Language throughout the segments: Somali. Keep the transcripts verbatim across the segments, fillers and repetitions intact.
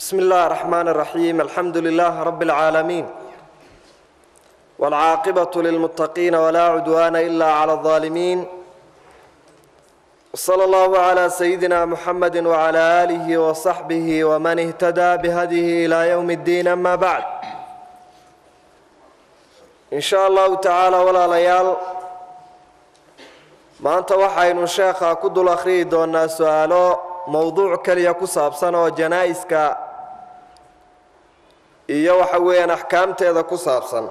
بسم الله الرحمن الرحيم. الحمد لله رب العالمين، والعاقبة للمتقين ولا عدوان إلا على الظالمين. وصلى الله على سيدنا محمد وعلى آله وصحبه ومن اهتدى بهديه إلى يوم الدين. أما بعد، إن شاء الله تعالى ولا ليال maanta waxaynu sheekha ku dul akhriyi doonaa su'aalo mowduuc kaliya ku saabsan oo janaa'iska iyo waxa weeyaan axkaamteeda ku saabsan.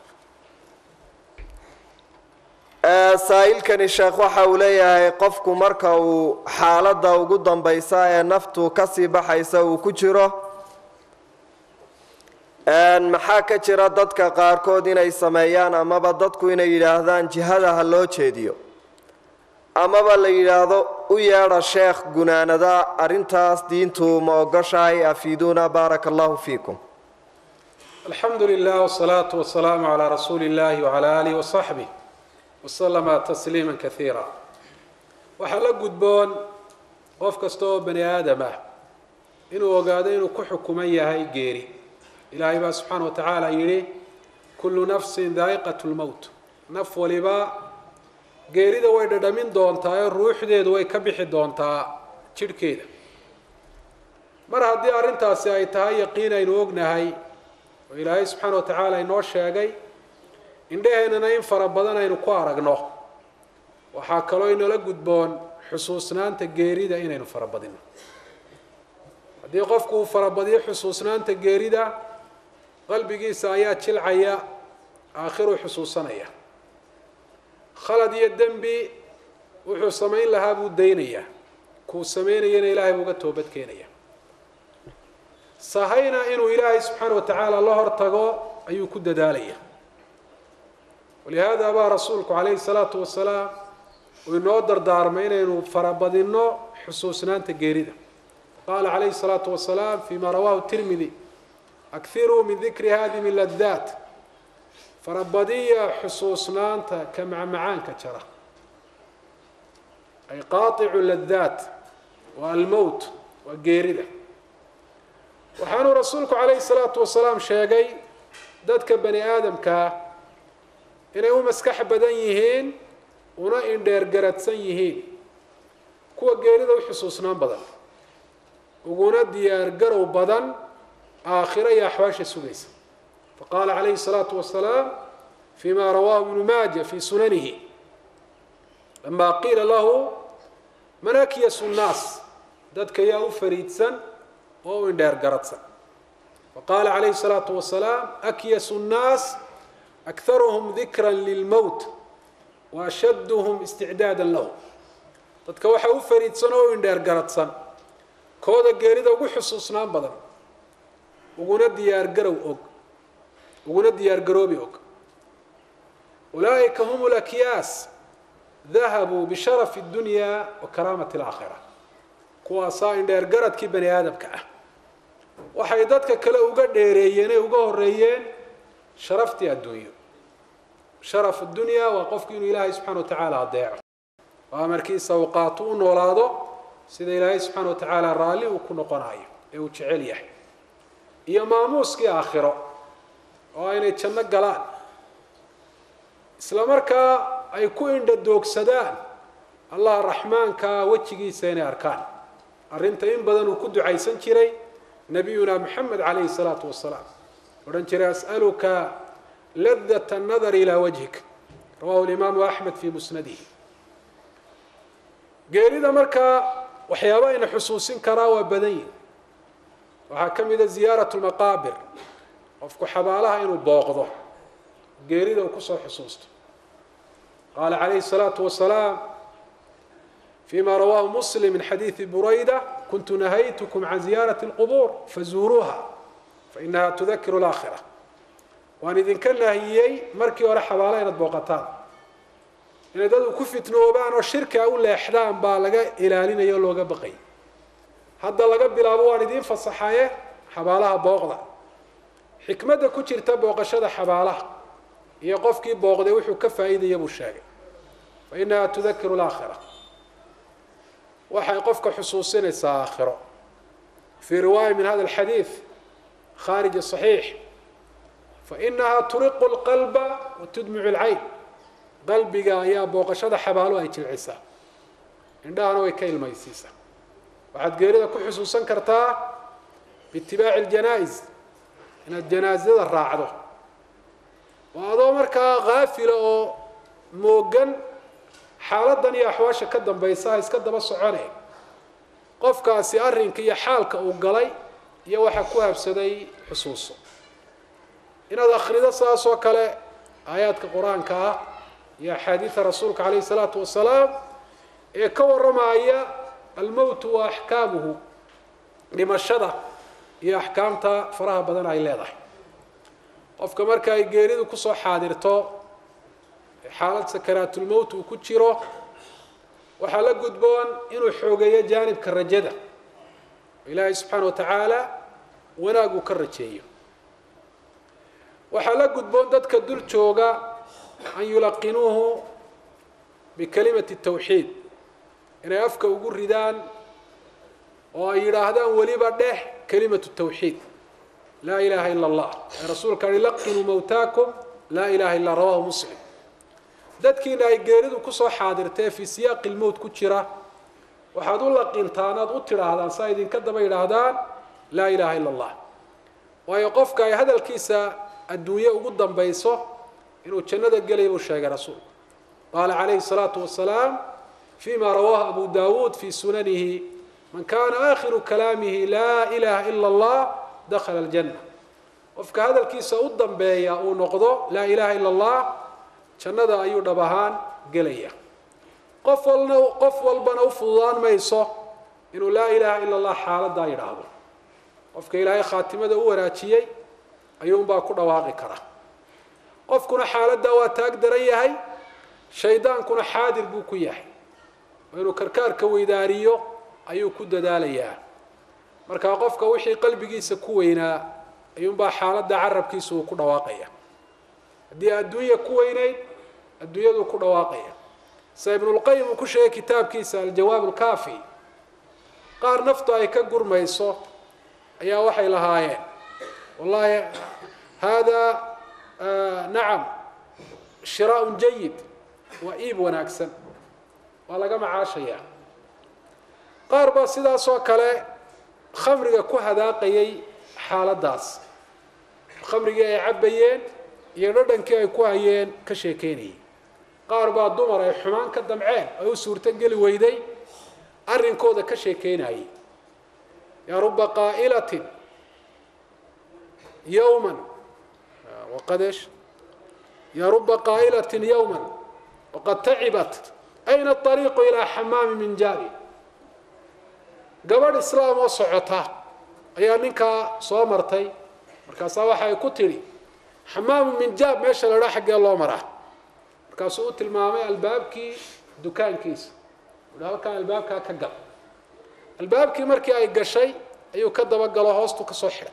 saa'ilkani sheekh waxa uu leeyahay qofku marka uu xaaladda ugu dambaysa ee naftu ka sii baxaysa uu ku jiro, maxaa ka jira dadka qaarkood inay sameeyaan amaba dadku inay yidhaahdaan jihada ha loo jeediyo, amaba la yidhaahdo u yeedha sheekh gunaanada arrintaas diintu ma ogoshahay? afiiduuna baaraka allahu fiikum. الحمد لله والصلاة والسلام على رسول الله وعلى آله وصحبه وسلم تسليما كثيرا. waxaa la gudboon qof kasta oo bani aadam ah inuu ogaado inuu ku xukuman yahay geeri. ilaahay baa subxaana wa tacaala yidhi kullu nafsin daa'iqatu lmowt, naf waliba geerida way dhadhamin doontaa ee ruuxdeedu way ka bixi doontaa jidhkeeda. mar haddii arrintaasi ay tahay yaqiin aynu ognahay oo ilaahay subxaana wa tacaala inoo sheegay, indhaheennana in fara badan aynu ku aragno, waxaa kaloo inala gudboon xusuusnaanta geerida inaynu farabadino. haddii qofku uu farabadiyo xusuusnaanta geerida, qalbigiisa ayaa jilcaya, aakhiruu xusuusanaya. khalad iyo dembi wuxuu samayn lahaa buu daynayaa, kuu samaynayana ilaahay buu uga toobad keenaya. sahayna inuu ilaahay subxaana wa tacaala la hor tago ayuu ku dadaalaya. walihaada baa rasuulku calayhi salaatu wasalaam uu inoo dardaarmay inaynu farabadinno xusuusnaanta geerida. qaala calayhi salaatu wasalaam fima rawaahu tirmidi akhiruu min dikri haadimi ladaat, farabadiya xusuusnaanta ka macmacaanka jara, ay qaaicu ladaat waa almowt, waa geerida. waxaanuu rasuulku calayhi salaatu wasalaam sheegay dadka bani aadamkaa inay u maskax badan yihiin una indheergaradsan yihiin kuwa geerida u xusuusnaan badan, uguna diyaargarow badan aakhiro iyo axwaasha sugaysa. faqaala calayhi الsalaatu wasalaam fima rawaahu ibnu maaja fi sunanihi lama qiila lahu man akyasu nnaas, dadka yaa u fariidsan oo u indheer garadsan. faqaala calayhi الsalaatu wasalaam akyasu nnaas akharuhum dikra lilmowt wa ashaduhum isticdaada lahu, dadka waxaa u fariidsan oo u indheer garadsan kooda geerida ugu xusuusnaan badan, uguna diyaargarow og uguna diyaargaroobi og. ulaa'ika hum lakyaas dahabuu bisharafi اdunya wa karaamati اlaakhira, kuwaasaa indheergaradkii bani aadamka ah. waxay dadka kale uga dheereeyeen ee uga horeeyeen sharaftii adduunyo. sharaf addunya waa qofku inuu ilaahay subxana wa tacaala adeeco oo amarkiisa uu qaato u noolaado sida ilaahay subxaana wa tacaala raalli uu ku noqonayo ee uu jecel yahay, iyo maamuuskii aakhiro oo aynay janno galaan, isla markaa ay ku indha doogsadaan allah raxmaanka wejigiisa inay arkaan. arrinta in badan uu ku ducaysan jiray nabiyuna moxamed calayhi salaatu wasalaam, odhan jiray as'aluka ladat annadar ilaa wajhik, rawahu limaamu axmed fii musnadihi. geerida markaa waxyaaba ayna xusuusin karaa waa badan yihin. waxaa ka mida ziyaarat lmaqaabir, qofku xabaalaha inuu booqdo, geerida uu kusoo xusuusto. qaala calayhi الsalaatu wasalaam fima rawaahu muslim min xadiidi burayda kuntu nahaytukum can ziyaarati اlqubuur fazuuruuha fainaha tudakiru اlaakhira, waan idinka nahiyey markii hore xabaalaha inaad booqataan, inay dadu ku fitnoobaan oo shirka u leexdaan baa laga ilaalinaya o looga baqay. hadda laga bilaabo waan idiin fasaxaye xabaalaha booqda. xikmadda ku jirta booqashada xabaalaha iyo qofkii booqday wuxuu ka faa'iidaya buu sheegay. fainaha tudakiru اlaakhira, waxay qofka xusuusinaysaa aakhiro. في رواية من هذا الحديث خارج الصحيح فإنها ترق القلب وتدمع العين قلبك يا بوقشة حبالو أي تلعسا عندها نوي كيل ميسيسا وعد قيريدا كل حسوسا كرتا باتباع الجنائز إن الجنازة الراعدة وهذا مركا غافلة أو موجن حالة يا حواشة كدم بيسايس كدم الصعاني qofkaasi arrinka iyo xaalka uu galay iyo waxa ku habsaday xusuuso inaad akhrido saas oo kale aayaadka quraanka ah iyo xadiiska rasuulka kaleey salaatu wasalaam ee ka waramaya al-mawt wa ahkaamuhu dhimashada iyo ahkaamta faraha badan ay leedahay qofka marka ay geeridu ku soo xaadirto xaalad sakaraatul mawt uu ku jiro waxaa la gudboon inuu xoogeeyo jaanibka rajada ilaahay subxaana wa tacaala wanaag uu ka rajeeyo waxaa la gudboon dadka dul jooga an yulaqinuuhu bikalimati tawxiid inay afka ugu ridaan oo ay yidhaahdaan weliba dheh kalimatu tawxiid laa ilaaha ila allah rasuulka yihi laqinuu mawtaakum laa ilaaha illa rawaahu muslim dadkiina ay geeridu ku soo xaadirtay fi siyaaqil mawt ku jira waxaad u laqintaanaad u tiraahdaan saa idinka daba yidhaahdaan laa ilaaha ila allah waayo qofka ay hadalkiisa adduunye ugu dambayso inuu jannada gelay buu sheegay rasuulku qaala calayhi salaatu wasalaam فيما رواه أبو داود في سننه من كان آخر كلامه لا إله إلا الله دخل الجنة وفك هذا الكيس أودن بيا أو نقضه لا إله إلا الله جنة أيو دبهان قليا قفلنا قفل بنا وفضان ما يصح إنه لا إله إلا الله حالة داير هذا وفك إلهي خاتمة وراتشي أيوم باكو واقع كره قفكنا حالة دوات أقدر إياهي شيطان كنا حاضر بوكو ياهي وإنه كركار كويداريو أيو كود داليا مركا قفك وحي قلبي جيس كوينا أيوم با حالة دا عرب كيسو كود واقعية دي الدنيا كويني الدنيا دو كود واقعية سيبن القيم وكشي كتاب كيسا الجواب الكافي قار نفطه أي كقر ميسو أيا وحي لهايين والله هذا آه نعم شراء جيد وإيب وناكسن ولا جمع عشية قارب سيدا سوكله خمرجة كهذا قيي حالة داس خمرجة عبيين يردن كي كوهين كشيكيني قارب الدمر حمان كدمعين أو سورة تنقل ويدي أرين كودا كشيكيني يا رب قائلة يوما وقدش يا رب قائلة يوما وقد تعبت أين الطريق إلى حمام من جاري قبل الإسلام وصعتها أي منك صامرتي مركز واحد كتري حمام من جاب ماشى راح قال الله مرة مركز سوت المامي الباب كي دكان كيس ولا كان الباب كا كقل الباب كي مركي أي قشي أيو كذا بقى له هوستو كصحة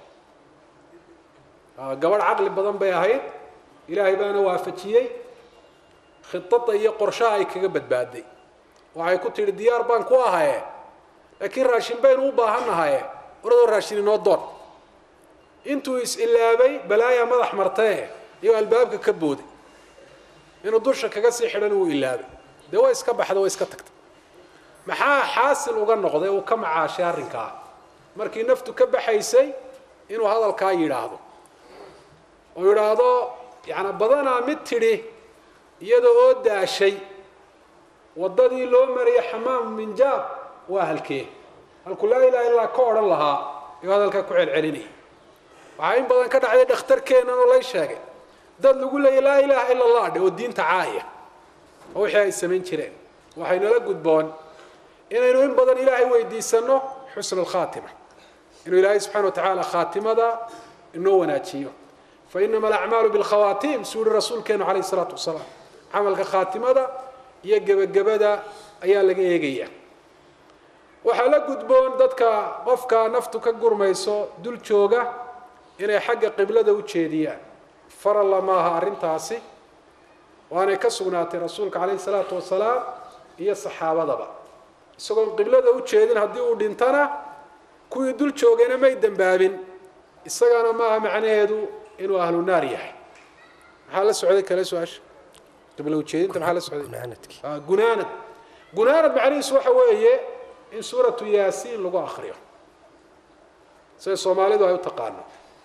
قبل عقل بدن بيهايد إلهي بان وافتشيي خطته هي قرشها أي كجبت بعدي وعي كنت الديار بانكوا هاي لكن راشين بين وباهنا هاي ورد راشين نودر انتو إلا بي بلايا مدح مرتاه يو الباب كبودي إنه درش كجسي حلو إلا بي ده يسكب حدا ويسكتك محا حاصل وقال نقضي وكم عاشر رنكا مركي نفتو كب حيسي إنه هذا الكاي هذا ويرادو يعني بدنا متري iyadoo daashay wadadii loo mariyay xamaam min jaab waa halkee halku la ilaaha illa ka oran lahaa iyo hadalka ku celcelinay waxa in badan ka dhacday dhakhtarkeena oo la sheegay dad lagu leeyahay la ilaaha illa allah oo diinta caaya oo wixii ay sameyn jireen waxayna la gudboon inaynu in badan ilaahay weydiisano xusn al-khaatima inuu ilaahay subhanahu wa ta'ala khaatimada inoo wanaajiyo fa inama al-a'malu bil khawatim suur rasuulkeena alayhi salatu wasalaam عمل خاتمة يجب الجبدة أيا لقي يجيا وحلا قدبون ضدك قفك نفتك الجرميسو دول شوجة إن حق قبلة وتشيديا فر الله ما هارين تاسي وأنا كسونات رسولك عليه الصلاة والسلام هي الصحابة ضبا سكون قبلة وتشيدين هدي ودينتنا kuwii dul joogayna may dembaabin isagana maaha macnaheedu inuu ahlu naar yahay maxaa la socday kale su-aasha qibla ujeedinta maxaa la socday gunaanad gunaanad macnihiisu waxa weeye in suuratu yaasiin lagu akhriyo sida soomaalidu ay u taqaano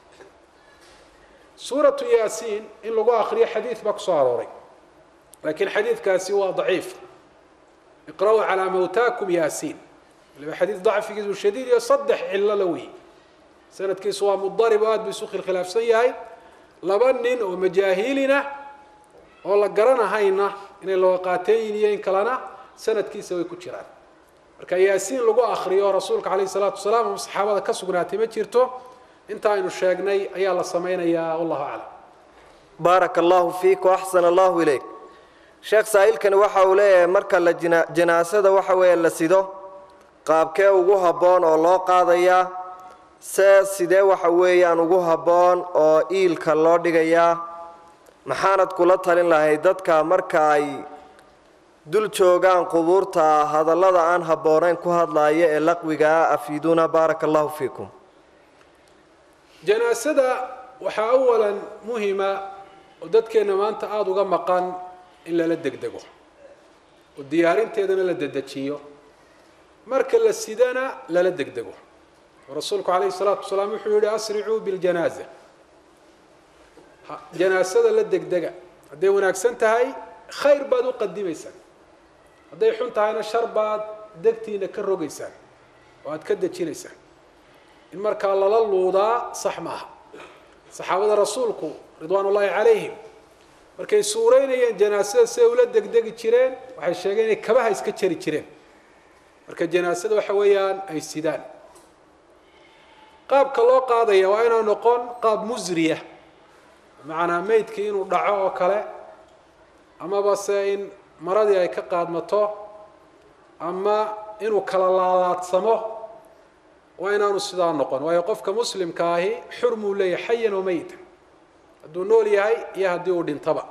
suuratu yaasiin in lagu akhriyo xadiid baa kusoo arooray laakiin xadiidkaasi waa daciif iqra'uu calaa mawtaakum yaasiin waliba xadiid dacfigiisu shadiid iyo saddex cillo la weeye sanadkiisu waa mudarib oo aad buu isu khilkhilaafsan yahay laba nin oo majaahilina oo la garanahayna inay loo qaateen iyo in kalena sanadkiisa way ku jiraan marka yaasiin lagu akhriyo rasuulka calayhi salaatu wasalaam ama saxaabada ka sugnaatay ma jirto inta aynu sheegnay ayaa la samaynayaa wallahu aclam baaraka allahu fiik waaxsana allahu ilayk sheekh saa'ilkani waxa uu leeyahay marka la janaasada waxa weeye la sido qaabkee ugu habboon oo loo qaadayaa se sidee waxa weeyaan ugu habboon oo iilka loo dhigayaa maxaanad kula talin lahayd dadka marka ay dul joogaan qubuurta hadallada aan habboonayn ku hadlaaya ee laqwiga afiiduna baaraka allahu fiikum janaasada waxaa awalan muhima oo dadkeenna maanta aada uga maqan in lala degdego oo diyaarinteedana la dedejiyo marka la sidana lala degdego rasuulku calayhi salaatu wasalaam wuxuu yihi asricuu biljanaaza janaasada la degdega hadday wanaagsan tahay khayr baad u qadimaysaan hadday xun tahayna shar baad degtiina ka rogaysaan oo aad ka dejinaysaan in markaa lala luudaa sax maaha saxaabada rasuulku ridwaan ullaahi calayhim markay suuraynayeen janaasada siday ula degdegi jireen waxay sheegeen inay kabaha iska jari jireen marka janaasada waxa weeyaan ay sidaan qaabka loo qaadaya waa inuu noqon qaab musriya macnaa meydkii inuu dhaco oo kale amaba se in maradii ay ka qaadmato ama inuu kala laalaadsamo waa inaanu sidaa noqon waayo qofka muslimka ahi xurmuu leeyahay xayan oo meyta hadduu nool yahay iyo haddii uu dhintaba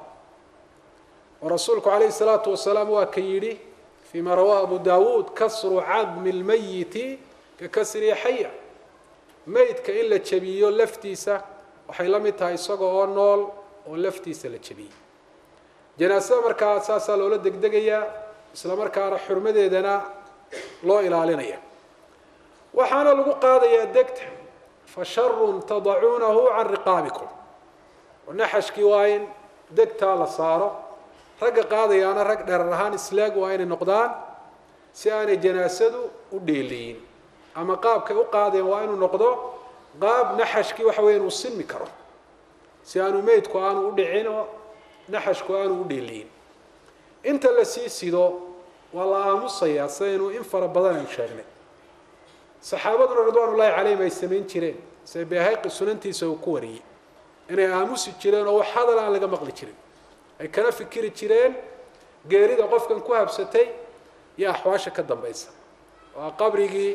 oo rasuulku calayhi salaatu wasalaam waa ka yidhi fiima rawaa abu daawuud kasru cadmi lmayiti ka kasri xaya meydka in la jabiyo laftiisa waxay la mid tahay isaga oo nool oo laftiisa la jabiyey janaasada markaa saasaa loola degdegayaa isla markaana xurmadeedana loo ilaalinaya waxaana lagu qaadayaa degta fa sharun tadacuunahu can riqaabikum oo naxashkii waa in degtaa la saaro ragga qaadayaana rag dherar ahaan islaag waa inay noqdaan si aanay janaasadu u dheeliyin ama qaabkay u qaadeen waa inuu noqdo qaab naxashkii waxa weya inuu sinmi karo si aanu meydku aanu u dhicin oo naxashku aanu u dheeliyin inta la sii sido waa la aamusayaa sidaynu in fara badan aynu sheegnay saxaabaduna ridwaan ullaahi calayhim ay samayn jireen sida bayhaqi sunantiisa uu ku wariyey inay aamusi jireen oo wax hadal aan laga maqli jirin ay kana fikiri jireen geerida qofkan ku habsatay iyo axwaasha ka dambaysa waa qabrigii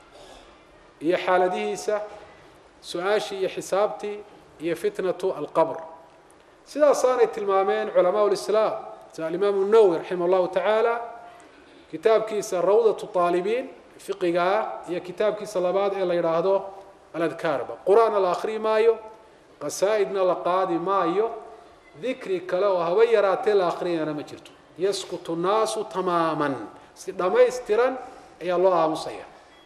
iyo xaaladihiisa su-aashii iyo xisaabtii iyo fitnatu alqabr sidaasaanay tilmaameen culamaa lislaam sida alimaamu nawowi raximah allahu tacaala kitaabkiisa rawdatu aalibiin fiqigaa iyo kitaabkiisa labaad ee la yidhaahdo aladkaarba qur-aanna la akhri maayo qasaa'idna la qaadi maayo dikri kale oo haba yaraatee la akhriyana ma jirto yaskutu nnaasu tamaaman si dhammaystiran ayaa loo aamusaya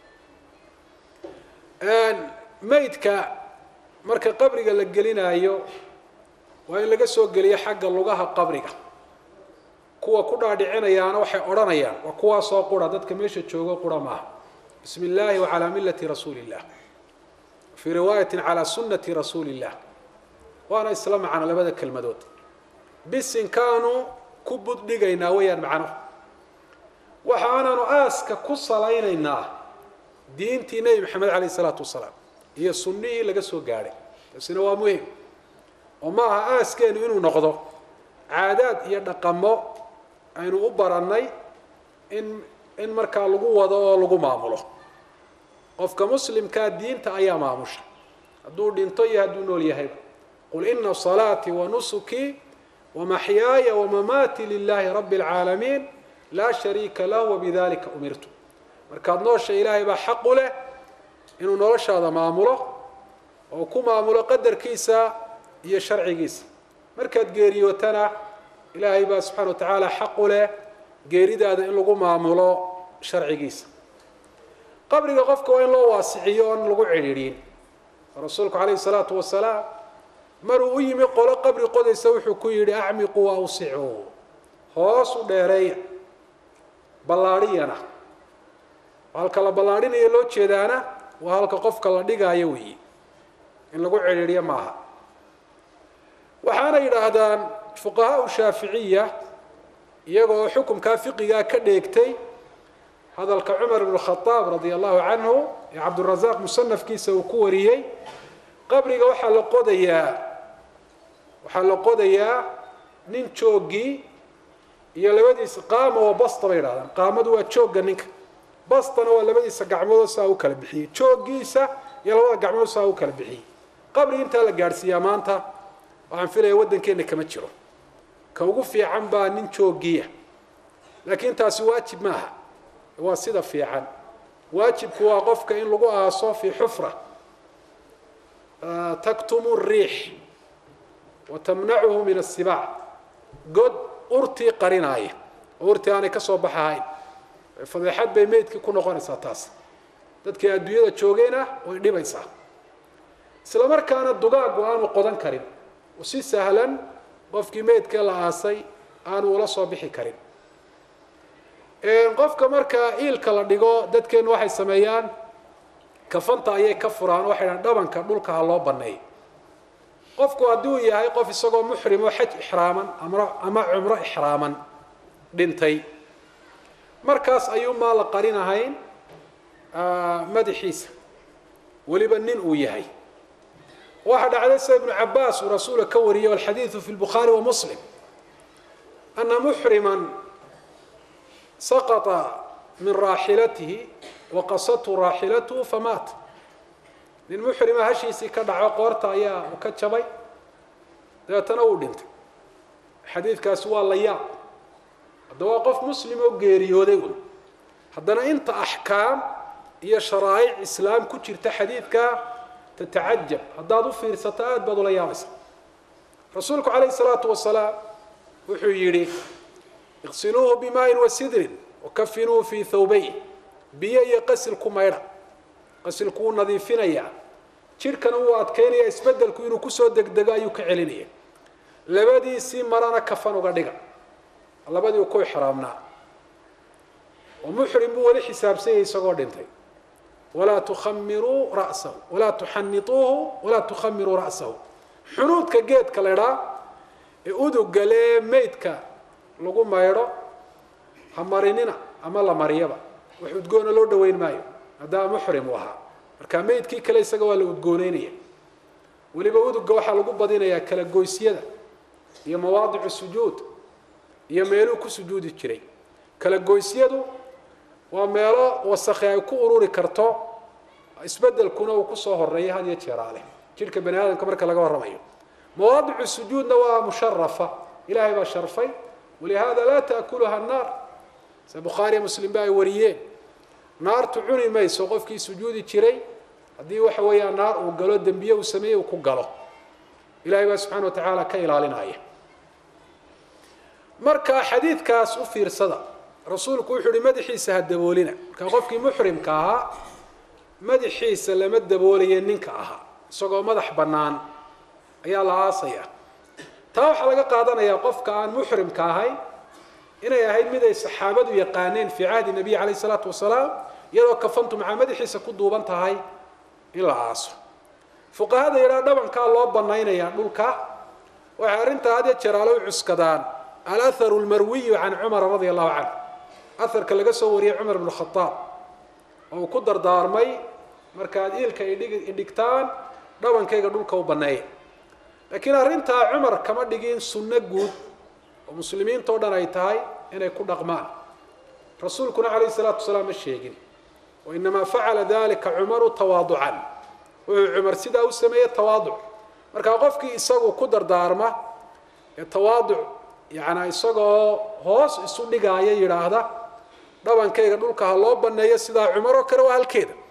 meydka marka qabriga la gelinayo waa in laga soo geliyo xagga lugaha qabriga kuwa ku dhaadhicinayaana waxay odhanayaan waa kuwaasoo qura dadka meesha joogo qura maaha bismi illaahi wacalaa millati rasuuli illah fii riwaayatin calaa sunnati rasuuli illah waana isla macno labada kelmadood bisinkaanu ku buddhigaynaa weyaan macno waxaanaanu aaska ku salaynaynaa diintii nebi maxamed calayh isalaatu wasalaam iyo sunnihii laga soo gaadhay taasina waa muhim oo ma aha aaskeenu inuu noqdo caadaad iyo dhaqamo aynu u barannay in in markaa lagu wado oo lagu maamulo qofka muslimkaa diinta ayaa maamusha hadduu dhinto iyo hadduu nool yahayba qul ina salaatii wanusukii wamaxyaaya wamamaatii lilaahi rabbi اlcaalamiin laa shariika lah wabidalika umirtu markaad noosha ilaahay baa xaq u leh inuu noloshaada maamulo oo ku maamulo qadarkiisa iyo sharcigiisa markaad geeriyootana ilaahay baa subxaana wa tacaala xaq u leh geeridaada in lagu maamulo sharcigiisa qabriga qofka waa in loo waasiciyo oon lagu cidhiidhin rasuulku calayhi salaatu wasalaam maruu u yimi qolo qabri qodaysa wuxuu ku yidhi acmiquu wa awsicuu hoos u dheereeya ballaadhiyana halka la ballaadhinayo loo jeedaana waa halka qofka la dhigaayo weeye in lagu cidhiidhiyo maaha waxaana yidhaahdaan fuqahaa shaaficiya iyagoo xukumkaa fiqigaa ka dheegtay hadalka cumar ibn khadaab radia allahu canhu ee cabdurasaaq musanafkiisa uu ku wariyey qabriga waxaa la qodayaa waxaa la qodayaa nin jooggii iyo labadiisa qaama oo basta bay yidhahdaan qaamadu waa joogga ninka bastana waa labadiisa gacmoodoo saa u kala bixiyey jooggiisa iyo labada gacmood saa u kala bixiyey qabri intaa la gaadhsiiyaa maanta waxaan filaya waddankeenna kama jiro ka ugu fiican baa nin jooggiya laakiin taasi waajib maaha waa sida fiican waajibku waa qofka in lagu aaso fii xufra taktumu الriix watamnacuhu min الsibaac god urtii qarinaaya oo urtii aanay ka soo baxahayn fadeexad bay meydkii ku noqonaysaa taas dadkii adduunyada joogayna way dhibaysaa isla markaana dugaagu aanu qodan karin oo si sahlan qofkii meydkee la aasay aanu ula soo bixi karin qofka markaa iilka la dhigo dadkeennu waxay sameeyaan kafanta ayay ka furaan waxay dhahan dhabanka dhulka ha loo banneeyo qofku haddii uu yahay qof isagoo muxrim oo xaj ixraaman ama ama cumro ixraaman dhintay markaas ayuumaa la qarinahayn madaxiisa weliba nin uu yahay waxaa dhacday sida ibnu cabaas uu rasuulka ka wariyey walxadiidu fi lbukhaari wa muslim ana muxriman saqطa min raaxilatihi waqasathu raaxilatuhu famaat nin muxrima hashiisii ka dhaco qoorta ayaa u ka jabay dabeetana uu dhintay xadiidkaasi waa la yaab hadda waa qof muslim oo geeriyooday un haddana inta axkaam iyo sharaa'ic islaam ku jirta xadiidka tatacajab haddaad u fiirsato aad baad ula yaabaysa rasuulku calayhi salaatu wasalaam wuxuu yidhi iqsiluuhu bimaain wasidrin wakafinuuhu fii thawbayn biyo iyo qasil ku maydha qasilku wuu nadiifinayaa jidhkana wuu adkaynaya isbedelku inuu kusoo degdego ayuu ka celinaya labadiisii marana kafan uga dhiga labadii uu ku ixraamnaa oo muxrim buu weli xisaabsanyay isagoo dhintay walaa tukhamiruu ra'sahu walaa tuxanituuhu walaa tukhamiruu ra'sahu xunuudka geedka la idhaa ee udugalee meydka lagu maydho ha marinina ama la mariyaba wax udgoona loo dhaweyn maayo haddaa muxrim u ahaa marka meydkii kale isaga waa la udgooneynaya weliba uduga waxaa lagu badinayaa kala goysyada iyo mawaadicu sujuud iyo meeluu ku sujuudi jiray kala goysyadu waa meelo wasakhi ay ku ururi karto isbedelkuna uu kusoo horeeya had iyo jeeraale jidhka bani aadamka marka laga warramayo mawaadicu sujuudna waa musharafa ilaahay baa sharfay walihada laa taakuluha annaar se bukhaariya muslim ba ay wariyeen naartu cuni mayso qofkii sujuudi jiray haddii waxa weeyaan naar uu galo dembiye uu sameeyey uu ku galo ilahay baa subxana wa tacaala ka ilaalinaya marka xadiidkaas u fiirsada rasuulku wuxuu uhi madaxiisa ha daboolina marka qofkii muxrimka ahaa madaxiisa lama daboolaye ninka ahaa isagoo madax bannaan ayaa la aasaya taa waxaa laga qaadanayaa qofka aan muxrimka ahayn inay ahayd mid ay saxaabadu yaqaaneen fii cahdi nabiy calayh isalaatu wasalaam iyadoo kafantu macaa madaxiisa ku duuban tahay in la aaso fuqahada yidhaha dhabankaa loo banaynayaa dhulka waxay arrintaa had iyo jeer ala u cuskadaan alaharu lmarwiyu can cumara radia allahu canhu aharka laga soo wariyey cumar bnu khadaab oo uu ku dardaarmay markaad iilka idhigtaan dhabankayga dhulka u banneeya laakiin arrintaa cumar kama dhigin sunno guud oo muslimiintao dhan ay tahay inay ku dhaqmaan rasuulkuna calayhi salaatu wasalaam ma sheegin wainamaa facala dalika cumaru tawaaducan wuxuu cumar sidaa u sameeyey tawaaduc markaa qofkii isagu ku dardaarma ee tawaaduc yacnaa isagoo hoos isu dhigaaya yidhaahda dhabankayga dhulka ha loo banneeyo sidaa cumar oo kale waa halkeeda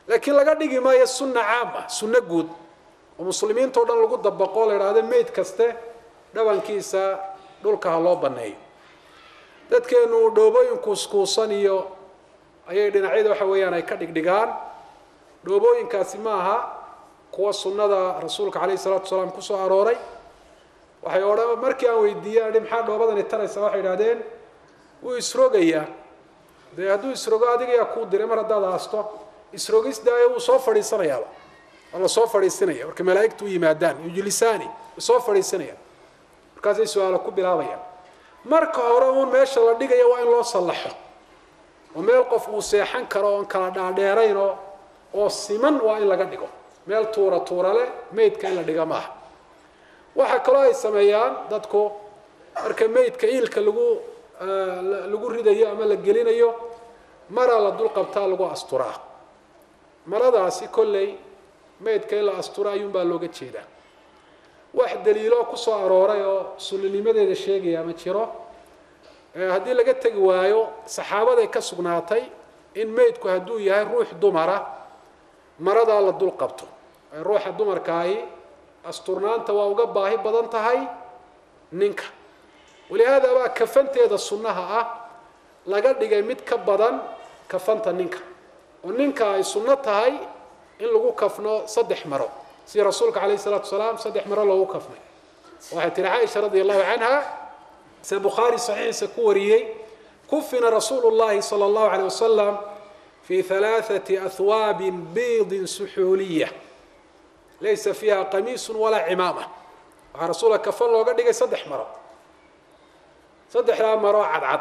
laakiin laga dhigi maayo sunna caam ah sunna guud oo muslimiinta oo dhan lagu dabaqo la yiraahdo meyd kaste dhawankiisa dhulka ha loo baneeyo dadkeenu dhoobooyinku iskuusan iyo ayay dhinacyada waxa weeyaan ay ka dhigdhigaan dhoobooyinkaasi ma aha kuwa sunnada rasuulka calayhi salaatu wasalaam ku soo arooray waxay odhan markii aan weydiiyay adhi maxaa dhoobadani taraysa waxay idhahdeen wuu isrogayaa dee hadduu isrogo adiga yaa kuu diray mar haddaad aasto isrogisdaayo wuu soo fadhiisanayaaba waa la soo fadhiisinaya marka malaa'igtu u yimaadaan yujlisaani way soo fadhiisanayaan markaasay su-aalo ku bilaabayaan marka hore uun meesha la dhigayo waa in loo sallaxo oo meel qof uu seexan karo oon kala dhaadheerayn oo oo siman waa in laga dhigo meel tuura tuura leh meydka in la dhiga maaha waxa kaloo ay sameeyaan dadku marka meydka iilka lagu lagu ridayo ama la gelinayo mara la dul qabtaa lagu asturaa maradaasi kolley meydka in la astura ayuunbaa looga jeedaa wax daliilo ku soo arooray oo sunnanimadeeda sheegaya ma jiro haddii laga tegi waayo saxaabaday ka sugnaatay in meydku hadduu yahay ruux dumara maradaa la dul qabto ruuxa dumarkaahi asturnaanta waa uga baahi badan tahay ninka walihaada baa kafanteeda sunnaha ah laga dhigay mid ka badan kafanta ninka oo ninka ay sunno tahay in lagu kafno saddex maro si rasuulka calayhi salaatu wasalaam saddex maro loogu kafnay waxay tiri caaisha radia allahu canha se bukhaari saxiixiisa ku wariyey kufina rasuulu llahi sala allahu calayh wasalam fi halaathati ahwaabin biidin suxuuliya laysa fiiha qamiisun walaa cimaama waxaa rasuulka kafan looga dhigay saddex maro saddexdaa maro cadcad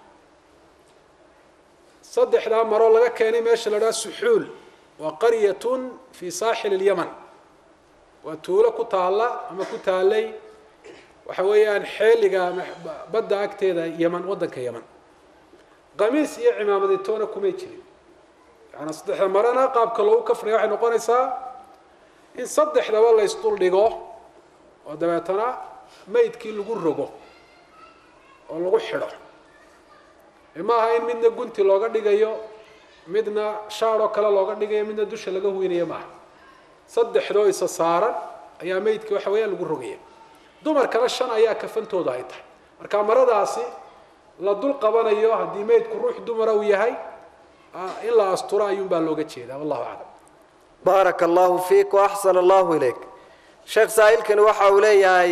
saddexdaa maro laga keenay meesha la dhaha suxuul waa qaryatun fi saaxil alyaman waa tuulo ku taalla ama ku taallay waxa weeyaan xeeliga badda agteeda yaman waddanka yaman qamiis iyo cimaamaditoona kumay jirin yaani saddexda marana qaabka loogu kafnaya waxay noqonaysaa in saddexdaba la isdul dhigo oo dabeetana meydkii lagu rogo oo lagu xidho ma aha in midna gunti looga dhigayo midna shaar oo kale looga dhigayo midna dusha laga huwinayo maaha saddexdoo isa saaran ayaa meydkii waxa weeyaan lagu rogaya dumarkana shan ayaa kafantooda ay tahay marka maradaasi la dul qabanayo haddii meydku ruux dumara uu yahay in la asturo ayuunbaa looga jeedaa wallahu aclam baaraka allahu fiik waaxsana allahu ilayk sheekh saa'ilkani waxa uu leeyahay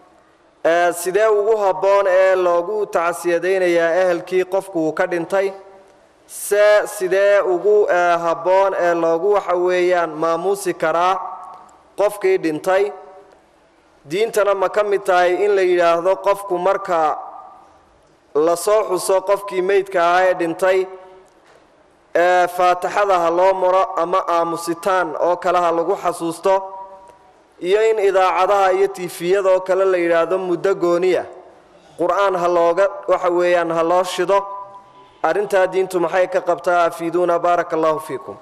sidee ugu habboon ee loogu tacsiyadaynayaa ehelkii qofku uu ka dhintay se sidee ugu habboon ee loogu waxa weeyaan maamuusi karaa qofkii dhintay diintana ma ka mid tahay in la yidhaahdo qofku marka la soo xuso qofkii meydka ahaa ee dhintay faatixada ha loo maro ama aamusitaan oo kale ha lagu xasuusto iyo in idaacadaha iyo tiifiyada oo kale la yidhaahdo muddo gooniya qur-aan ha looga waxa weeyaan ha loo shido arrintaa diintu maxay ka qabtaa afiiduuna baaraka allahu fiikum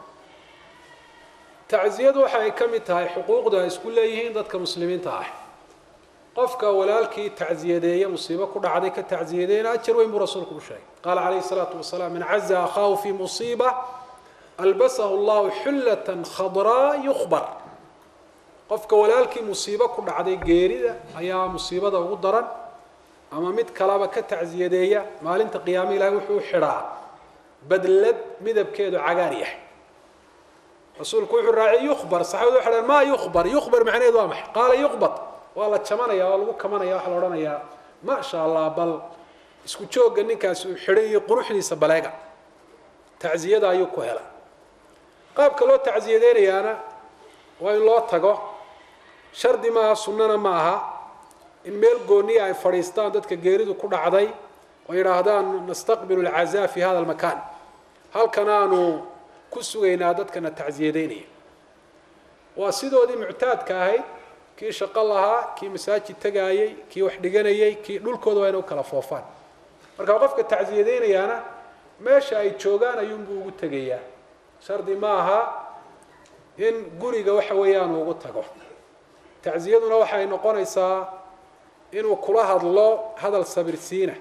tacsiyadu waxa ay ka mid tahay xuquuqda ay isku leeyihiin dadka muslimiinta ah qofka walaalkii tacsiyadeeya musiibo ku dhacday ka tacsiyadeeyna ajar weyn buu rasuulku u sheegay qaala calayhi salaatu wasalaam man caza akhaahu fii musiiba albasahu allahu xullatan khadraa yukhbar qofka walaalkii musiibo ku dhacday geerida ayaa musiibada ugu daran ama mid kalaba ka tacsiyadeeya maalinta qiyaamo ilaahay wuxuu u xidhaa badlad midabkeedu cagaar yahay rasuulku wuxuu raaciyay yukhbar saxaabadu waxay dhahan maa yukhbar yukhbar macnaheedu waa maxay qaala yuqbad waa la jamanaya waa lagu kamanaya waxaa la odhanayaa ma sha allah bal isku joogga ninkaasi uu xidhay iyo quruxdiisa baleega tacsiyada ayuu ku helay qaabka loo tacsiyadeynayaana waa in loo tago shardi maaha sunnana ma aha in meel gooniya ay fadhiistaan dadka geeridu ku dhacday oo yidhaahdaan nastaqbilu alcazaa fi hada almakaan halkan aanu ku sugaynaa dadkana tacsiyadeynaya waa sidoodii muctaadka ahayd kii shaqo lahaa kii masaajid tagaayey kii wax dhiganayey kii dhulkooda waa ina u kala foofaan marka qofka tacsiyadeynayaana meesha ay joogaan ayuunbuu ugu tegayaa shardi ma aha in guriga waxa weeyaan ugu tago tacsiyaduna waxay noqonaysaa inuu kula hadlo hadal sabirsiina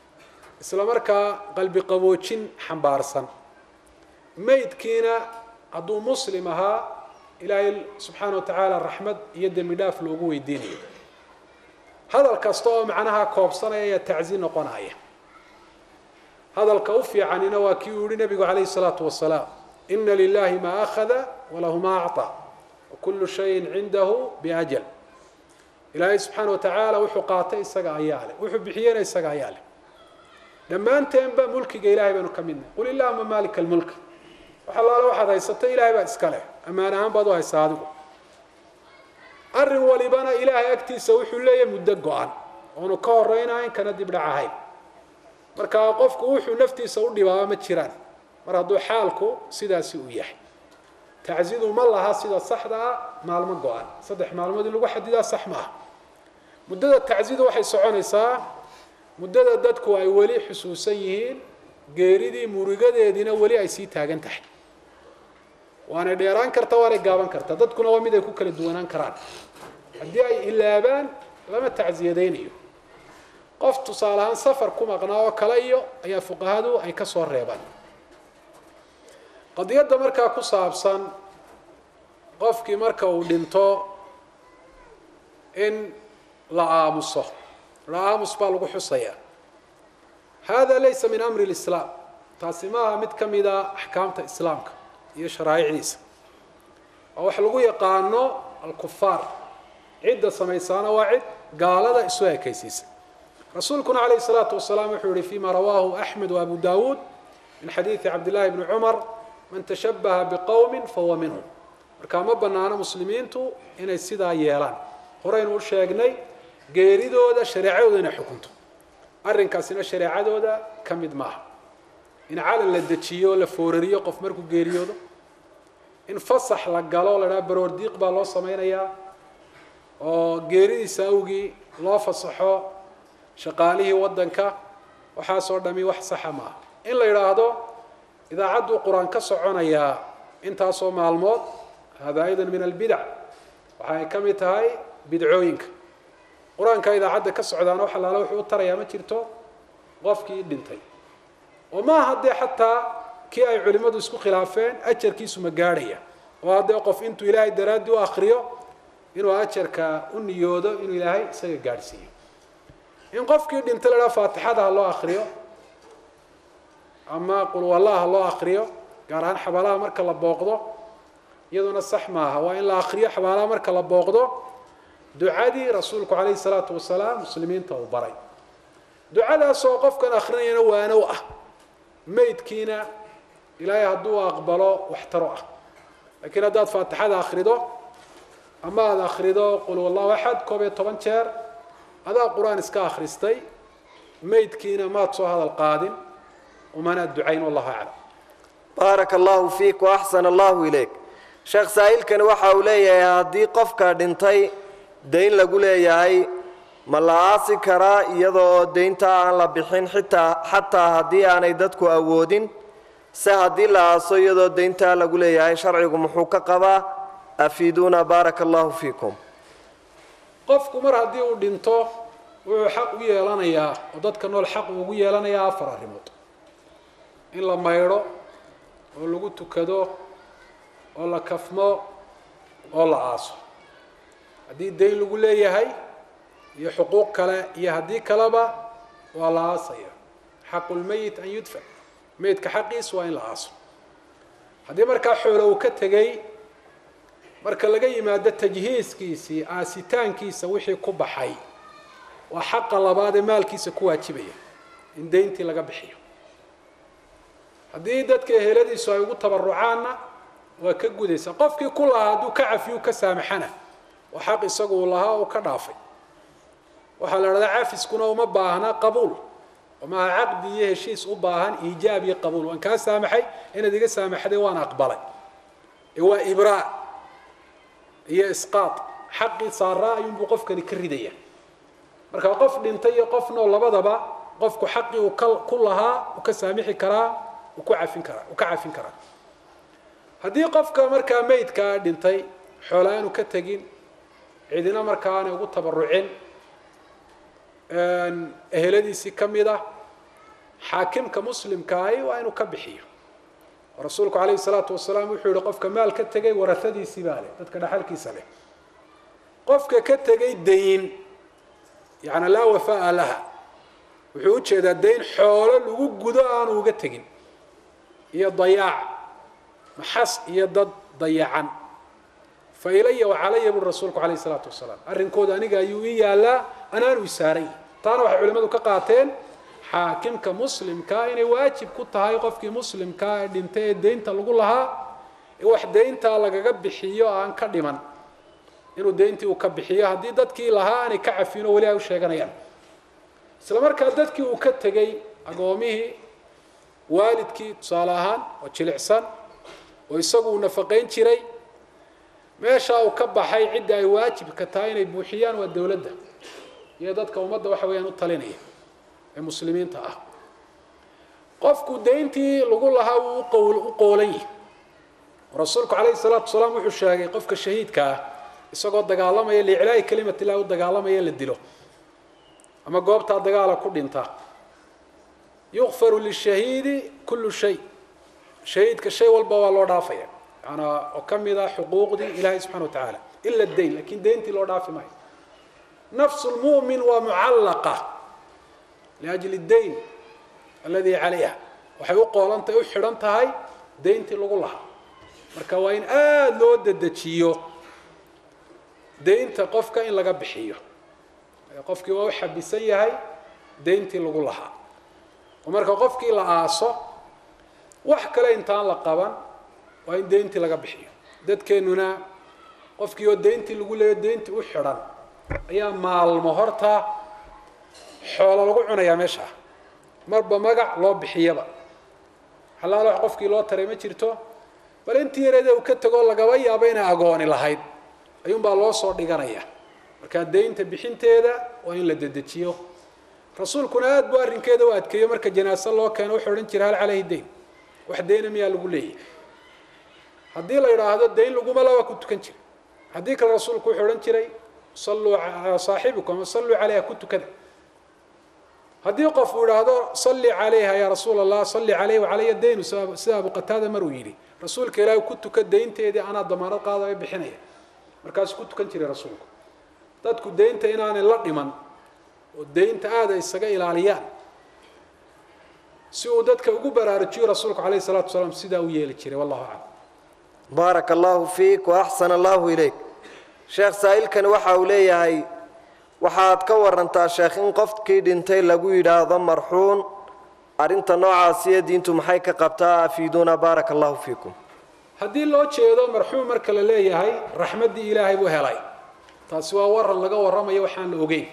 isla markaa qalbi qaboojin xambaarsan meydkiina hadduu muslim ahaa ilaahay subxaana watacaala raxmad iyo dembi dhaaf loogu weydiinayo hadal kasta oo macnaha koobsanaya ayaa tacsiin noqonaya hadalka u fiicanina waa kii uu yihi nabigu calayhi salaatu wasalaam ina lilahi maa akhada walahu maa acطaa wakulu shayin cindahu biajal ilaahay subxaana watacaala wuxuu qaatay isaga ayaa leh wuxuu bixiyena isaga ayaa leh dhammaanteenba mulkiga ilahay baynu ka midnay qul illahuma maalika almulk wax allaala waxaad haysato ilahay baa iska leh ammaan ahaan baad u haysaa adigu arrin walibana ilaahay agtiisa wuxuu leeyahay muddo go-an oonu ka horeynahayn kana dib dhac ahayn marka qofku wuxuu naftiisa u dhibaaba ma jiraan mar hadduu xaalku sidaasi uu yahay tacsidu ma laha sida saxda ah maalmo go-an saddex maalmood in lagu xadidaa sax maaha muddada tacsidu waxay soconaysaa muddada dadku ay weli xusuusan yihiin geeridii murigadeediina weli ay sii taagan tahay waanay dheeraan karta waanay gaaban karta dadkuna waa mid ay ku kala duwanaan karaan haddii ay ilaabaan lama tacsiyadaynayo qof tusaale ahaan safar ku maqnaa oo kale iyo ayaa fuqahadu ay ka soo reebaan qadiyadda markaa ku saabsan qofkii marka uu dhinto in la aamuso la aamus baa lagu xusayaa hada laysa min amri lislaam taasi maaha mid ka mida axkaamta islaamka iyo sharaa'icdiisa oo wax lagu yaqaano alkufaar cidda samaysaana waa cid gaalada isu ekaysiisa rasuulkuna calayhi salaatu wasalaam wuxuu yihi fima rawaahu axmed wa abu daawuud min xadiidi cabdillahi bni cumar man tashabbaha biqowmin fahuwa minhum markaa ma banaano muslimiintu inay sidaa yeelaan horeynu u sheegnay geeridooda shareecadooda inay xukunto arrinkaasina shareecadooda ka mid maaha in calan la dejiyo la foorariyo qof markuu geeriyoodo in fasax la galo la dhaha baroor diiq baa loo samaynayaa oo geeridiisa awgii loo fasaxo shaqaalihii waddanka waxaasoo dhami wax saxa maaha in la yidhaahdo idaacadduu qur-aan ka soconayaa intaasoo maalmood hada aydan min albidac waxa ay ka mid tahay bidcooyinka qur-aanka idaacadda ka socdaana wax allaala wuxuu u tarayaa ma jirto qofkii dhintay oo ma aha dee xataa kii ay culimmadu isku khilaafeen ajarkiisu ma gaadhaya oo haddee qof intuu ilaahay daraaddii u akriyo inuu ajarka u niyoodo inuu ilaahay isaga gaadhsiiyo in qofkii dhintay la dhaha faatixada ha loo akriyo ama qul wallah ha loo akriyo gaar ahaan xabaalaha marka la booqdo iyaduna sax maaha waa in la akriyo xabaalaha marka la booqdo ducadii rasuulku calayhi salaatu wasalaam muslimiinta uu baray ducadaasoo qofkan akrinayana waano ah maydkiina ilaahay hadduu aqbalo waxtaro ah laakiin haddaad faatixada akrido ama aada akrido qul wallahu axad koob iyo toban jeer adaa qur-aan iska akhristay maydkiina maad soo hadal qaadin umanaad ducayn wallahu aclam baaraka allahu fiik wa axsana allahu ilayk sheekh saa'ilkani waxa uu leeyahay haddii qofka dhintay dayn lagu leeyahay ma la aasi karaa iyadoo oo dayntaa aan la bixin xitaa xataa haddii aanay dadku awoodin se haddii la aaso iyadoo dayntaa lagu leeyahay sharcigu muxuu ka qabaa afiiduuna baaraka allahu fiikum qofku mar haddii uu dhinto wuxuu xaq u yeelanayaa oo dadka nool xaq ugu yeelanayaa afar arrimood in la maydho oo lagu tukado oo la kafmo oo la aaso haddii dayn lagu leeyahay iyo xuquuq kale iyo haddii kaleba waa la aasaya xaqu lmayit an yudfan meydka xaqiis waa in la aaso haddii markaa xoolo uu ka tegay marka laga yimaado tajhiiskiisii aasitaankiisa wixii ku baxay waa xaqa labaad ee maalkiisa ku waajibaya in dayntii laga bixiyo haddii dadka eheladiisu ay ugu tabarucaanna waa ka gudaysa qofkii ku lahaa hadduu ka cafiyu ka saamaxana oo xaq isagu uu lahaa uu ka dhaafay waxaa la dhahdaa cafiskuna uma baahna qabuul وما عقد يهشيس أباهن إيجاب يقبل وأن كان سامحي إن ذيك سامحني وأنا أقبله هو إبراء هي إسقاط حقي صار رأي بقف كان كردية مركب قف لنتي قفنا ولا بضبا قفك حقي وكل كلها وكسامحي كرا وكعفين كرا وكعفين كرا هذه قفك مركب ميت كان لنتي حولان وكتجين عندنا مركان يقول تبرعين أهلدي سكميدا حاكم كمسلم كاي وأنو كبحيه rasuulku calayhi salaatu wasalaam wuxuu yihi qofka maal ka tegay warasadiisii baa leh dadka dhaxalkiisa leh qofka ka tegay dayn yani laa wafaa laha wuxuu u jeedaa dayn xoolo lagu gudo aanu uga tegin iyo dayaac maxas iyo dad dayacan fa ilaya wacalaya buu rasuulku calayhi salaatu wasalaam arrinkooda aniga ayuu ii yaalaa anaanu isaaray taana waxay culimmadu ka qaateen xaakimka muslimka inay waajib ku tahay qofkii muslimka ee dhintay ee deynta lagu lahaa ee wax deynta lagaga bixiyo aan ka dhiman inuu deyntii uu ka bixiyo haddii dadkii lahaa aanay ka cafin oo weli ay u sheeganayaan isla markaa dadkii uu ka tegey agoomihii waalidkii tusaale ahaan oo jilicsan oo isagu uu nafaqayn jiray meesha uu ka baxay cidda ay waajibka tahay inay buuxiyaan waa dowladda iyo dadka ummadda waxa weeyaan u talinaya ee muslimiinta ah qofku deyntii lagu lahaa uu qowl u qoolan yahay rasuulku calayhi salaatu wasalaam wuxuu sheegay qofka shahiidka ah isagoo dagaalamaya liiclaa'i kalimati ilaahi u dagaalamaya la dilo ama goobtaa dagaala ku dhinta yukfaru lishahiidi kullu shay shahiidka shay walba waa loo dhaafaya yanaa oo ka mid ah xuquuqdii ilaahay subxana wa tacaala ila dayn lakin deyntii loo dhaafi maayo nafsu lmu'min waa mucallaqa liajli dayn alladii calayha waxay u qoolantahay u xidhan tahay deyntii lagu lahaa marka waa in aada loo dedejiyo deynta qofka in laga bixiyo qofkii waa u xabisan yahay deyntii lagu lahaa oo marka qofkii la aaso wax kale intaan la qaban waa in deyntii laga bixiyo dadkeennuna qofkii oo deyntii lagu leeyo deyntii u xidhan ayaa maalmo horta xoolo lagu cunayaa meesha marba magac loo bixiyaba xalaal wax qofkii loo taray ma jirto bal intii yareed uu ka tago lagaba yaabo inay agooni lahayd ayuunbaa loo soo dhiganaya markaa deynta bixinteeda waa in la dedejiyo rasuulkuna aada buu arrinkeeda u adkeeyo marka janaasa loo keeno wuxuu odhan jiray hal calayhi dayn wax deyna miyaa lagu leeyahay haddii la yidhaahdo dayn laguma la waa ku tukan jiray haddii kale rasuulku wuxuu odhan jiray salluu calaa saaxibikum salluu calayha ku tukada haddii qof uu idhaahdo salli calayha yaa rasuul allah salli calayhi wacalaya daynu sida abu qataada mar uu yidhi rasuulka ilaahay ku tuka deynteedii anaa damaanad qaadaya bixinaya markaasuu ku tukan jiray rasuulku dadku deynta inaanay la dhiman oo deynta aada isaga ilaaliyaan si uu dadka ugu baraarujiyo rasuulku calayhi salaatu wasalaam sidaa u yeeli jiray wallahu aclam baaraka allahu fiik wa axsana allahu ilayk sheekh saa'ilkani waxa uu leeyahay waxaad ka warantaa sheekh in qofkii dhintay lagu yidhaahdo marxuun arrinta noocaasiyo diintu maxay ka qabtaa afiiduuna baaraka allahu fiikum haddii loo jeedo marxuum marka la leeyahay raxmaddii ilaahay buu helay taasi waa waran laga warramayo waxaan la ogeyn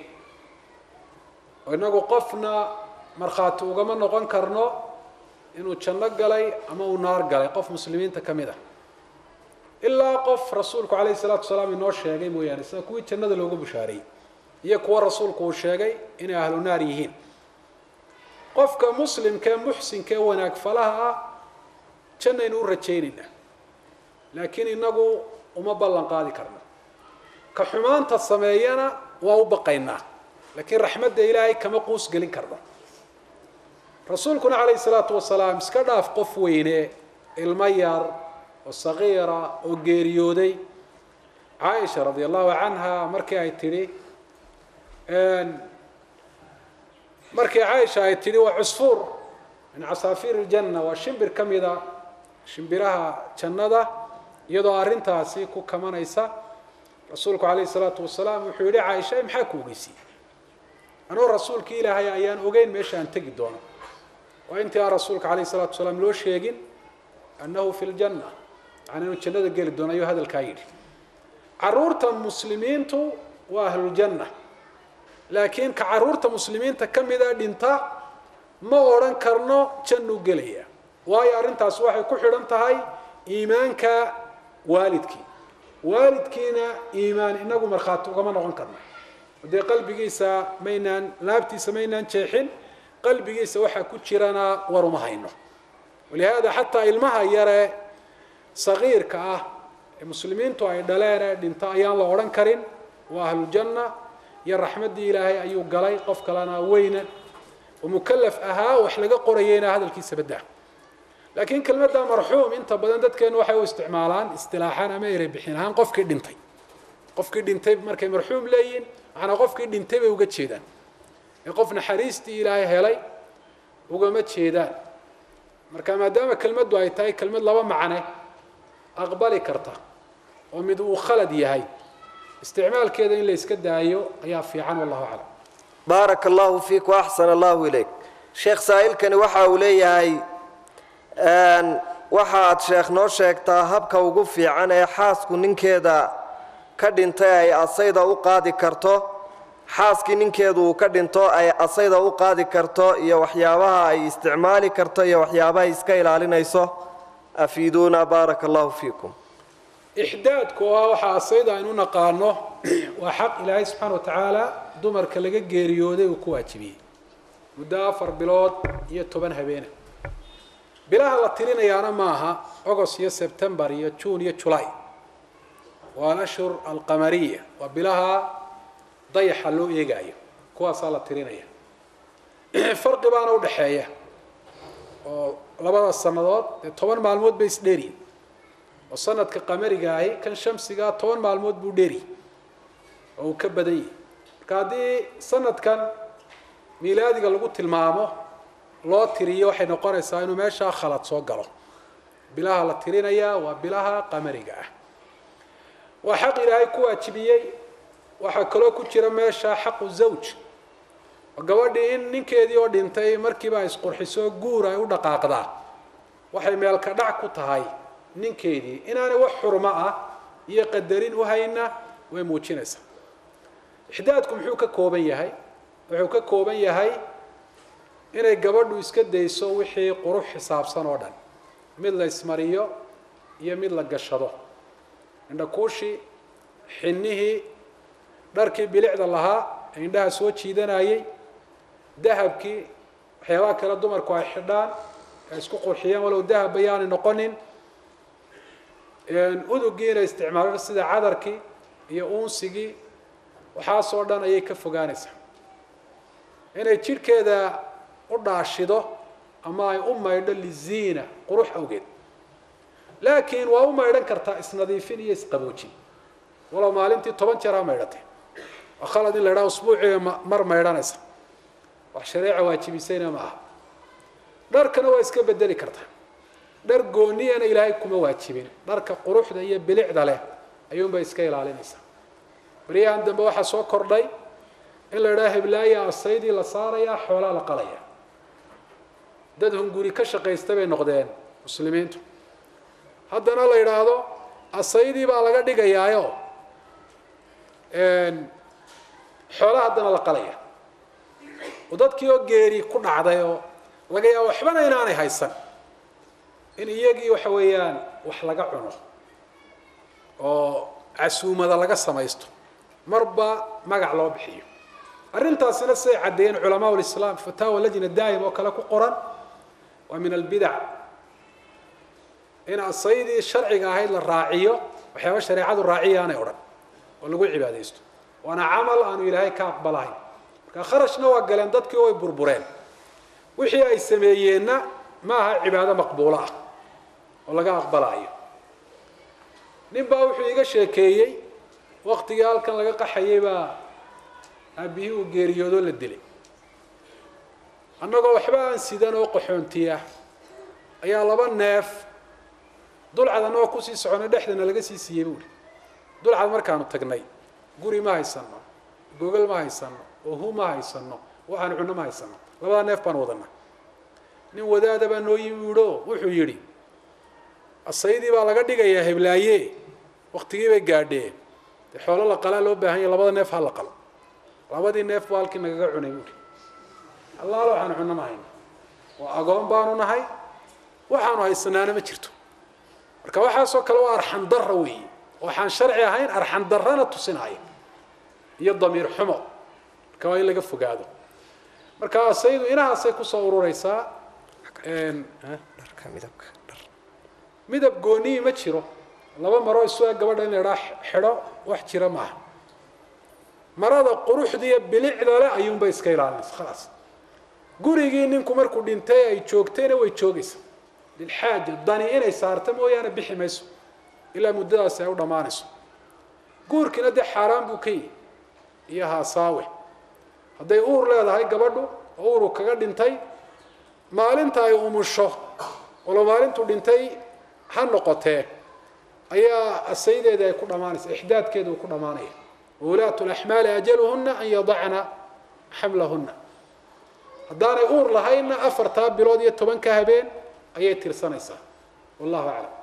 oo innagu qofna markhaati ugama noqon karno inuu janno galay ama uu naar galay qof muslimiinta ka mid ah ilaa qof rasuulku calayhi salaatu wasalaam inoo sheegay mooyaane sida kuwii jannada looga bushaareeyey iyo kuwa rasuulku uu sheegay inay ahlu naar yihiin qofka muslimkee muxsinkee wanaag falaha ah jannaynu u rajaynaynaa laakiin inagu uma ballan qaadi karno ka xumaanta sameeyana waa u baqaynaa laakiin raxmadda ilaahay kama quus gelin karno rasuulkuna calayhi salaatu wasalaam iska dhaaf qof weyne ilmo yar oo sagiira oo geeriyooday caaisha radia allahu canha markii ay tidhi markii caaisha ay tidhi waa cusfuur min casaafiir iljanna waa shimbir ka mida shimbiraha jannada iyadoo arrintaasi ku kamanaysa rasuulku calayhi salaatu wasalaam wuxuu yidhi caaisha maxaa ku ogeysiiyey anuu rasuulkii ilaahay ayaan ogeyn meesha aan tegi doono waa intii aan rasuulka calayhi salaatu wasalaam loo sheegin annahu fi ljanna yani inuu jannada geli doono ayuu hadalkaa yidhi caruurta muslimiintu waa ahluljanna laakiin ka caruurta muslimiinta ka mida dhinta ma odhan karno jannuu gelaya waayo arrintaas waxay ku xidhan tahay iimaanka waalidkii waalidkiina iimaan inagu markhaati ugama noqon karno dee qalbigiisa maynaan laabtiisa maynaan jeexin qalbigiisa waxaa ku jirana war uma hayno walihaada xataa ilmaha yare sagiirka ah ee muslimiintu ay dhaleen ee dhinta ayaan la odhan karin waa ahluljanna iyo raxmaddii ilaahay ayuu galay qof kalena weyna oo mukallaf ahaa wax laga qorayeyna hadalkiisa badda laakiin kelmadda marxuum inta badan dadkeenu waxay u isticmaalaan istilaaxan ama erey bixin ahaan qofkii dhintay qofkii dhintay markay marxuum leeyihiin macnaa qofkii dhintay bay uga jeedaan ee qof naxariistii ilaahay helay ugama jeedaan marka maadaama kelmaddu ay tahay kelmad laba macne aqbali karta oo mid uu khalad yahay isticmaalkeeda in la iska daayo ayaa fiican wallahu aclam baaraka allahu fiik wa axsana allahu ilayk sheekh saa'ilkani waxa uu leeyahay waxa aad sheekh noo sheegtaa habka ugu fiican ee xaasku ninkeeda ka dhintay ay asayda u qaadi karto xaaskii ninkeedu uu ka dhinto ay asayda u qaadi karto iyo waxyaabaha ay isticmaali karto iyo waxyaabaha iska ilaalinayso afiiduuna baaraka allahu fiikum ixdaadku oo waxa asayda aynu naqaano waa xaq ilaahay subxaana watacaala dumarka laga geeriyooday uu ku waajibiyey muddo afar bilood iyo toban habeena bilaha la tirinayaana maaha agost iyo sebtembar iyo juun iyo julaay waa ashhur alqamariya waa bilaha dayaxa loo eegaayo kuwaasaa la tirinaya farqi baana udhaxeeya oo labada sannadood dee toban maalmood bay isdheeriyin oo sanadka qamariga ahi kan shamsiga toban maalmood buu dheeri oo uu ka badan yahay marka haddii sanadkan miilaadiga lagu tilmaamo loo tiriyo waxay noqonaysaa inuu meeshaa khalad soo galo bilaha la tirinayaa waa bilaha qamariga ah waa xaq ilaahay ku waajibiyey waxaa kaloo ku jira meesha xaqu zawj oo gabadhii in ninkeedii oo dhintay markiiba ay isqurxiso guur ay u dhaqaaqdaa waxay meel ka dhac ku tahay ninkeedii inaanay wax xurmo ah iyo qadarin u hayna way muujinaysaa ixdaadku muxuu ka kooban yahay wuxuu ka kooban yahay inay gabadhu iska dayso wixii qurux xisaabsan oo dhan mid la ismariyo iyo mid la gashado indhakuushii xinnihii dharkii bilicda lahaa ee indhaha soo jiidanayay dahabkii waxyaabaha kale dumarku ay xidhaan ay isku qurxiyeen walow dahab bayaanay noqonin udugii inay isticmaalaan sida cadarkii iyo uunsigii waxaasoo dhan ayay ka fogaanaysaa inay jidhkeeda u dhaashido ama ay u maydho liziina qurux awgeed laakiin waa u maydhan kartaa isnadiifin iyo isqaboojin walow maalintii toban jeer ha maydhatay waa khalad in la idhaha usbuuciga mar maydhanaysa wax shareeca waajibisayna ma aha dharkana waa iska bedeli kartaa dhar gooniyana ilaahay kuma waajibin dharka quruxda iyo bilicda leh ayuunbay iska ilaalinaysaa baryahan dambe waxaa soo kordhay in la idhaha heblaaya asaydii la saarayaa xoolaa la qalaya dad hunguri ka shaqaysta bay noqdeen muslimiintu haddana la yidhaahdo asaydii baa laga dhigayaayo xoolaa haddana la qalaya oo dadkii oo geeri ku dhacday oo laga yaabo waxbana inaanay haysan in iyagii waxa weeyaan wax laga cuno oo casuumada laga samaysto marba magac loo bixiyo arrintaasina siday caddeeyeen culamaa lislaam fataawa lajna daa'im oo kale ku qoran waa min albidac in asaydii sharciga ahayd la raaciyo waxyaaba shareecadu raaciya aanay odhan oo lagu cibaadaysto waana camal aanu ilaahay ka aqbalahayn marka kharashna waa galeen dadkii oo ay burbureen wixii ay sameeyeenna ma aha cibaado maqbuulo ah oo laga aqbalaayo nin baa wuxuu iga sheekeeyey waqtigii halkan laga qaxayay baa aabihii uu geeriyoodoo la dilay annagoo waxba aan sidan oo qaxoontiya ayaa laba neef dulcad annagoo kusii soconay dhexdana laga sii siiyey buuri dulcad markaanu tagnay guri ma haysano gogol ma haysano ohu ma haysano waxaan cunno ma haysano labadaa neef baan wadana nin wadaada baa noo yimi uho wuxuu yidhi asaydii baa laga dhigayaa heblaaye waktigii bay gaadheen dee xoolo la qalaa loo baahan yahy labada neef ha la qalo labadii neef baa halkii nagaga cunay buuri allaala waxaanu cunno ma hayno waa agoon baanu nahay waxaanu haysanaana ma jirto marka waxaasoo kale waa arxan darra weeye waxaan sharci ahayn arxan darrana tusinaya iyo damiir xumo marka waa in laga fogaado marka asaydu inahaasay kusoo urureysaa midab gooniyi ma jiro laba maro isu eg gabadha in la idhaa xidho wax jira maaha marada quruxda iyo bilicda leh ayuunbay iska ilaalinaysa khalaas gurigii ninku markuu dhintay ay joogtayna way joogaysaa lilxaaja dani inay saarta mooyaane bixi mayso ilaa muddadaasi ay u dhammaanayso guurkiina dee xaaraan buu ka yihi iyo haasaawe hadday uur leedahay gabadhu oo uuru kaga dhintay maalinta ay umusho walo maalintu dhintay ha noqotee ayaa asaydeeda ay ku dhamaanaysa ixdaadkeedu uu ku dhamaanaya wulaatu laxmaali ajaluhuna an yadacna xamlahuna haddaanay uur lahayna afartaa bilood iyo tobanka habeen ayay tirsanaysaa wallahu aclam